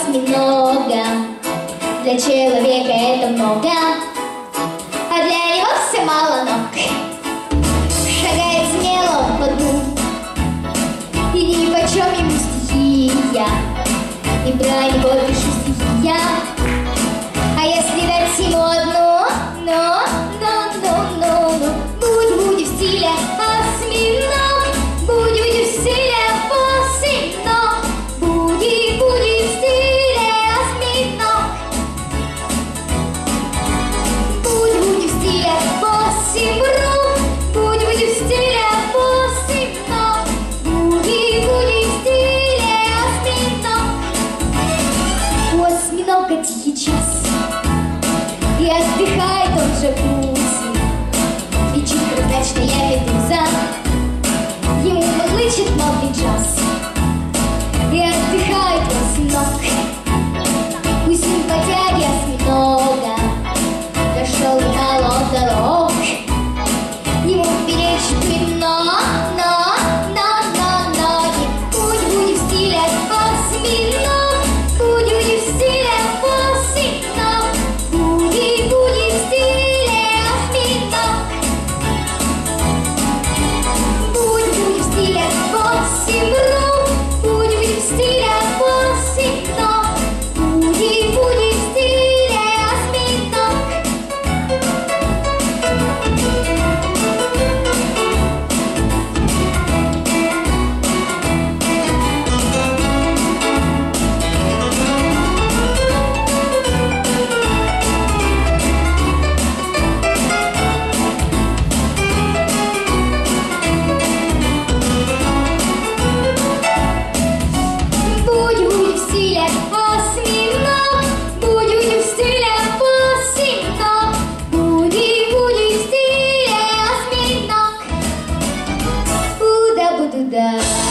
осьминога. Для человека это много, а для него все мало ног. Шагает смело по дну, и ни почем ему стихия, и про него пишу стихи я. А если дать ему одну, будь в стиле осьминог, будь в стиле осьминог, будь в стиле осьминог, будь в стиле осьминог, будь в стиле осьминог, будь в стиле осьминог. У осьминога тихий час, и отдыхает он в джакузи, и чуть прозрачная медуза ему мурлычет модный джаз. И отдыхает осьминог, пусть он потяги осьминога дошел до холод дорог, ему перечит вино, будь в стиле осьминог, будь в стиле осьминог, будь в стиле осьминог, будь в стиле осьминог, будь в стиле осьминог, будь в стиле осьминог. Будь в стиле осьминог, будь в стиле осьминог, будь в стиле осьминог. Уда-бу-ду-да.